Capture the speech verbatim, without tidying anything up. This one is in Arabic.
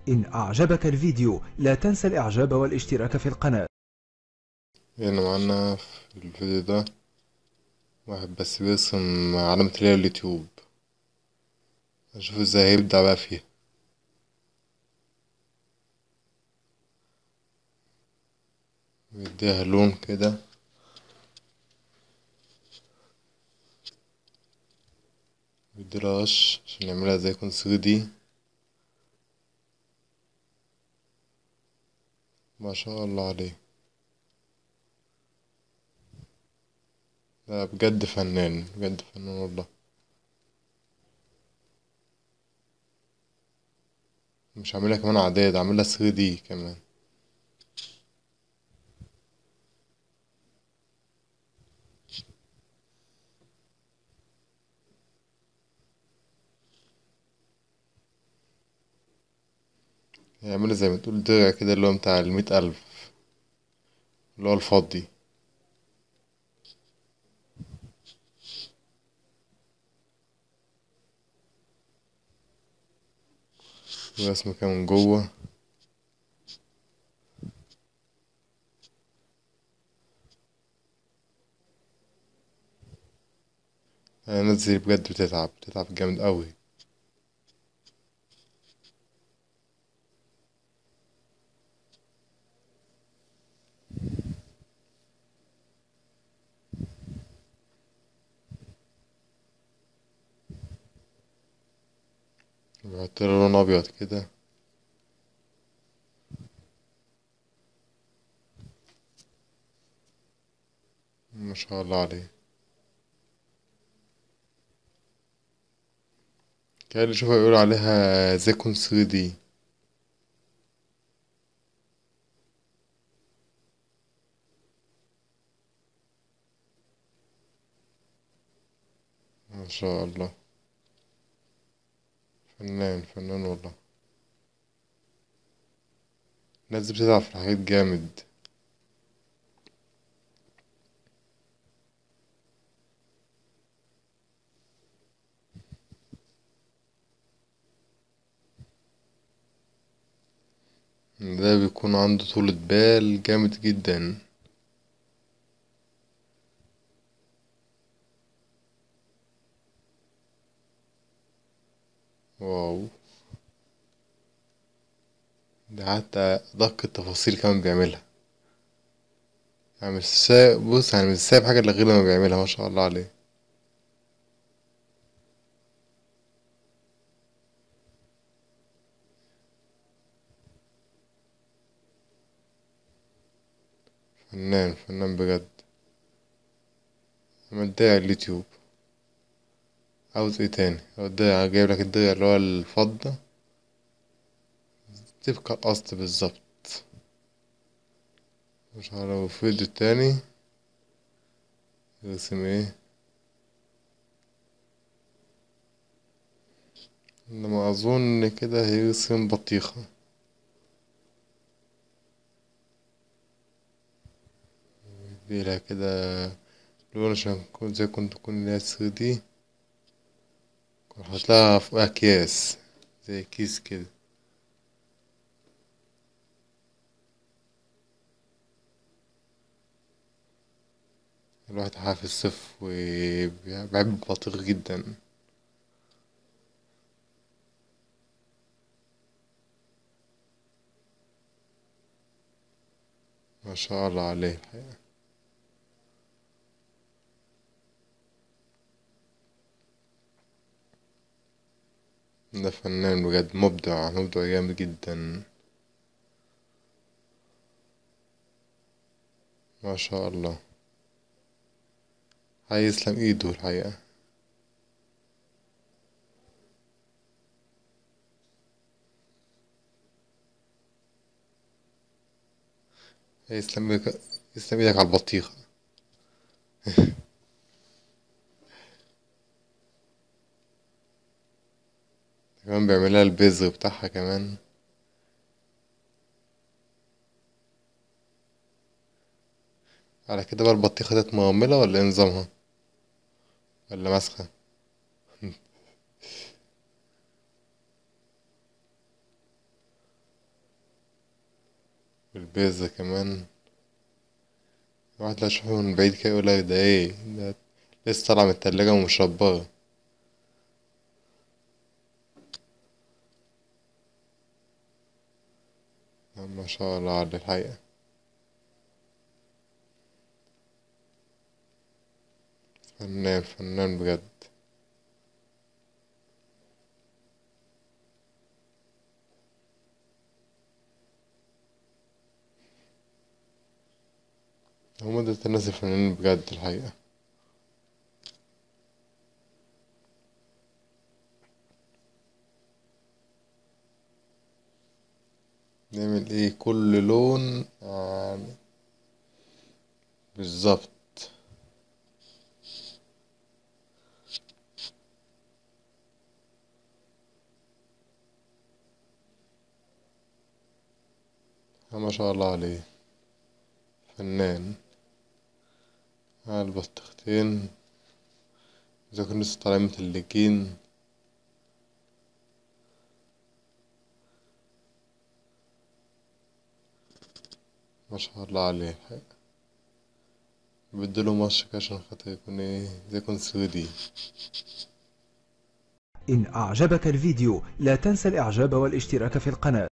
إن أعجبك الفيديو لا تنسى الإعجاب والاشتراك في القناة. هنا معانا في الفيديو ده واحد بس بيرسم علامة اللي هي اليوتيوب. هنشوف ازاي هيبدع بقى فيها. بيديها لون كده، بيديلها رش عشان يعملها زي يكون ثري دي. ما شاء الله عليه، لا بجد فنان، بجد فنان والله. مش عاملها كمان عادية، ده عاملها ثري دي كمان. يعملها زي ما تقول درع كده، اللي هو بتاع المية ألف، اللي هو الفضي. ورسمة كده من جوه. يعني الناس دي بجد بتتعب بتتعب جامد أوي. بيحطله لون أبيض كده. ما شاء الله عليه. كان اللي شوفها يقول عليها زيكون ثري دي. ما شاء الله، فنان فنان والله. الناس دي بتتعب في الحاجات جامد. ده بيكون عنده طولة بال جامد جدا. واو، ده حتى أدق التفاصيل كمان بيعملها. يعني مش سايب، بص يعني مش سايب حاجة إلا غير لما بيعملها. ما شاء الله عليه. فنان فنان بجد. مبدع اليوتيوب. عاوز ايه تاني؟ هو الدرع جايب لك الدرع اللي هو الفضة، تبقى القصد بالظبط. مش عارف لو الفيديو التاني يرسم ايه. انما اظن كده هيرسم بطيخة. يديلها كده لون عشان تكون زي كنت تكون اللي هي ثري دي. هتلاقيها في أكياس، زي كيس كده. الواحد حافظ صف وبحب البطيخ جدا. ما شاء الله عليه الحقيقة. ده فنان بجد، مبدع مبدع جامد جدا. ما شاء الله. هيسلم ايده الحقيقة. هيسلم ايدك، يسلم ايدك على البطيخة. كمان بيعملها البذر بتاعها كمان. على كده بقى البطيخة ديت مغملة ولا ايه نظامها؟ ولا ماسخة؟ البيتزا كمان. الواحد لا يشوفه من بعيد كده يقولك ده ايه ده، لسه طالعة من التلاجة ومشبرة. ما شاء الله على الحقيقة، فنان فنان بجد. هما ده الناس الفنانين بجد الحقيقة. نعمل ايه كل لون يعني بالظبط. ما شاء الله عليه، فنان. على البطيختين إذا كانوا لسه طالعين متلجين. ما شاء الله عليه الحقيقة. بديله ماتش كده عشان خاطر يكون ايه زي يكون سوري. إن أعجبك الفيديو لا تنسى الإعجاب والاشتراك في القناة.